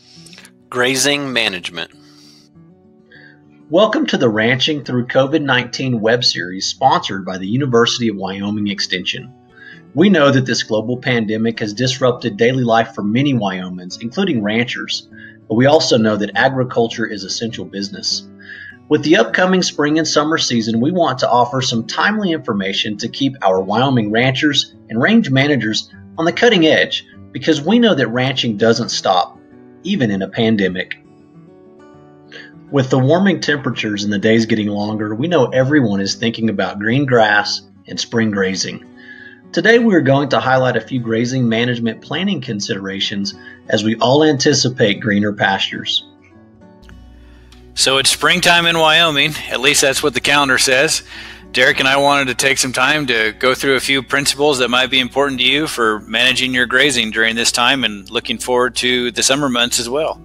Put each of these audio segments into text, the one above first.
Grazing management. Welcome to the Ranching Through COVID-19 web series sponsored by the University of Wyoming Extension. We know that this global pandemic has disrupted daily life for many Wyomans, including ranchers, but we also know that agriculture is essential business. With the upcoming spring and summer season, we want to offer some timely information to keep our Wyoming ranchers and range managers on the cutting edge, because we know that ranching doesn't stop, even in a pandemic. With the warming temperatures and the days getting longer, we know everyone is thinking about green grass and spring grazing. Today we are going to highlight a few grazing management planning considerations as we all anticipate greener pastures. So it's springtime in Wyoming, at least that's what the calendar says. Derek and I wanted to take some time to go through a few principles that might be important to you for managing your grazing during this time and looking forward to the summer months as well.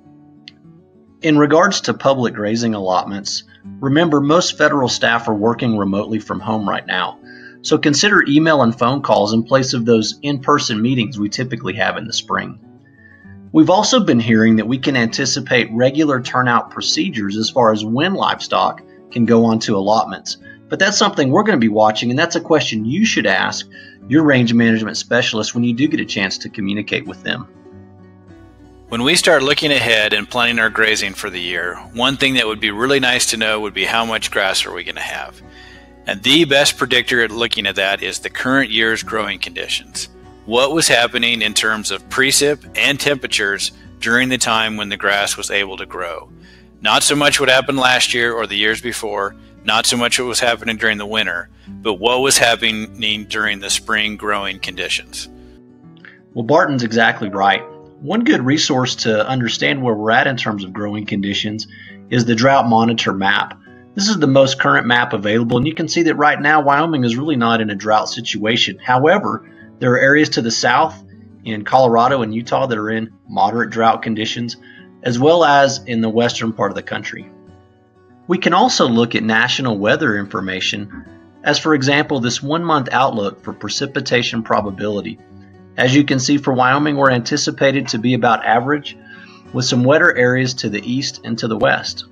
In regards to public grazing allotments, remember most federal staff are working remotely from home right now, so consider email and phone calls in place of those in-person meetings we typically have in the spring. We've also been hearing that we can anticipate regular turnout procedures as far as when livestock can go onto allotments. But that's something we're going to be watching, and that's a question you should ask your range management specialist when you do get a chance to communicate with them. When we start looking ahead and planning our grazing for the year, one thing that would be really nice to know would be how much grass are we going to have. And the best predictor at looking at that is the current year's growing conditions. What was happening in terms of precip and temperatures during the time when the grass was able to grow. Not so much what happened last year or the years before, not so much what was happening during the winter, but what was happening during the spring growing conditions. Well, Barton's exactly right. One good resource to understand where we're at in terms of growing conditions is the Drought Monitor map. This is the most current map available, and you can see that right now Wyoming is really not in a drought situation. However, there are areas to the south in Colorado and Utah that are in moderate drought conditions, as well as in the western part of the country. We can also look at national weather information, as for example this 1-month outlook for precipitation probability. As you can see, for Wyoming we're anticipated to be about average, with some wetter areas to the east and to the west.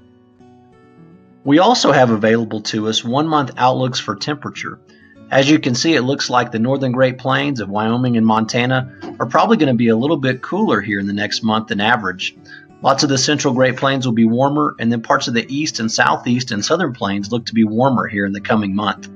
We also have available to us 1-month outlooks for temperature. As you can see, it looks like the northern Great Plains of Wyoming and Montana are probably going to be a little bit cooler here in the next month than average. Lots of the central Great Plains will be warmer, and then parts of the east and southeast and southern plains look to be warmer here in the coming month.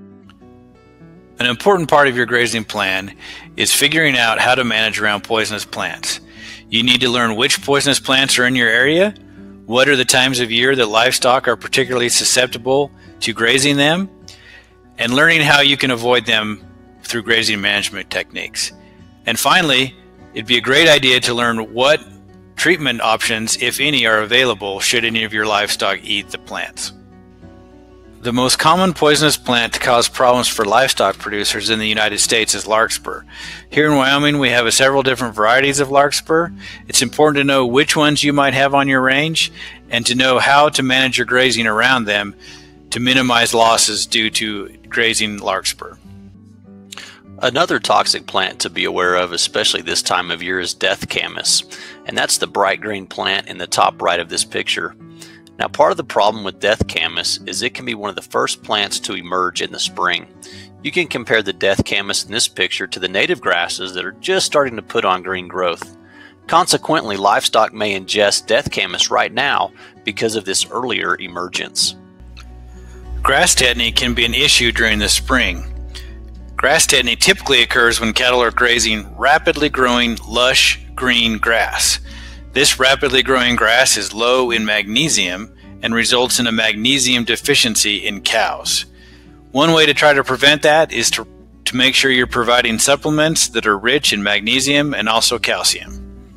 An important part of your grazing plan is figuring out how to manage around poisonous plants. You need to learn which poisonous plants are in your area, what are the times of year that livestock are particularly susceptible to grazing them, and learning how you can avoid them through grazing management techniques. And finally, it'd be a great idea to learn what treatment options, if any, are available should any of your livestock eat the plants. The most common poisonous plant to cause problems for livestock producers in the United States is larkspur. Here in Wyoming, we have several different varieties of larkspur. It's important to know which ones you might have on your range and to know how to manage your grazing around them to minimize losses due to grazing larkspur. Another toxic plant to be aware of, especially this time of year, is death camas, and that's the bright green plant in the top right of this picture. Now, part of the problem with death camas is it can be one of the first plants to emerge in the spring. You can compare the death camas in this picture to the native grasses that are just starting to put on green growth. Consequently, livestock may ingest death camas right now because of this earlier emergence. Grass tetany can be an issue during the spring. Grass tetany typically occurs when cattle are grazing rapidly growing lush green grass. This rapidly growing grass is low in magnesium and results in a magnesium deficiency in cows. One way to try to prevent that is to make sure you're providing supplements that are rich in magnesium and also calcium.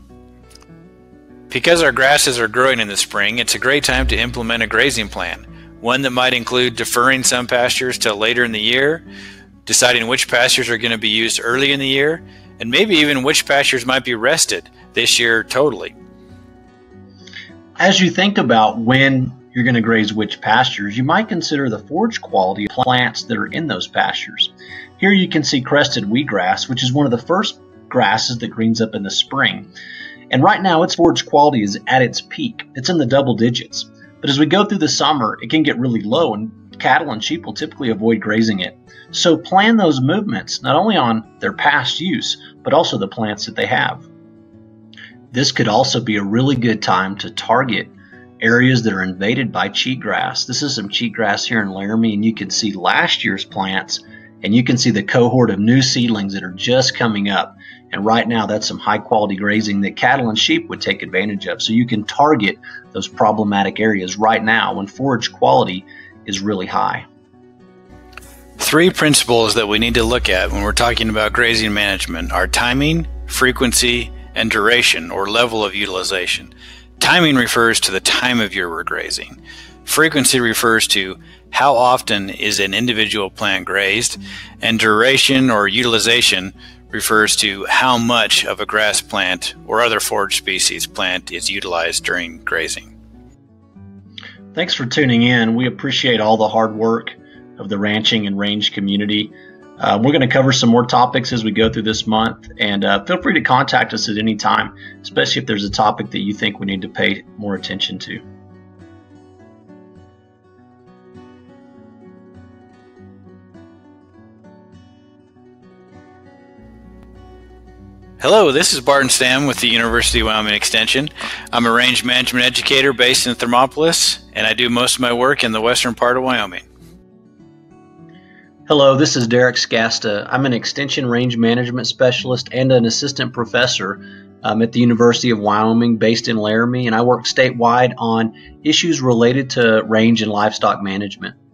Because our grasses are growing in the spring, it's a great time to implement a grazing plan, one that might include deferring some pastures till later in the year, deciding which pastures are going to be used early in the year, and maybe even which pastures might be rested this year totally. As you think about when you're going to graze which pastures, you might consider the forage quality of plants that are in those pastures. Here you can see crested wheatgrass, which is one of the first grasses that greens up in the spring. And right now, its forage quality is at its peak. It's in the double digits. But as we go through the summer, it can get really low, and cattle and sheep will typically avoid grazing it. So plan those movements not only on their past use, but also the plants that they have. This could also be a really good time to target areas that are invaded by cheatgrass. This is some cheatgrass here in Laramie, and you can see last year's plants, and you can see the cohort of new seedlings that are just coming up. And right now, that's some high quality grazing that cattle and sheep would take advantage of. So you can target those problematic areas right now when forage quality is really high. 3 principles that we need to look at when we're talking about grazing management are timing, frequency, and duration or level of utilization. Timing refers to the time of year we're grazing. Frequency refers to how often is an individual plant grazed, and duration or utilization refers to how much of a grass plant or other forage species plant is utilized during grazing. Thanks for tuning in. We appreciate all the hard work of the ranching and range community. We're going to cover some more topics as we go through this month, and feel free to contact us at any time, especially if there's a topic that you think we need to pay more attention to. Hello, this is Barton Stam with the University of Wyoming Extension. I'm a range management educator based in Thermopolis, and I do most of my work in the western part of Wyoming. Hello, this is Derek Scasta. I'm an extension range management specialist and an assistant professor at the University of Wyoming based in Laramie, and I work statewide on issues related to range and livestock management.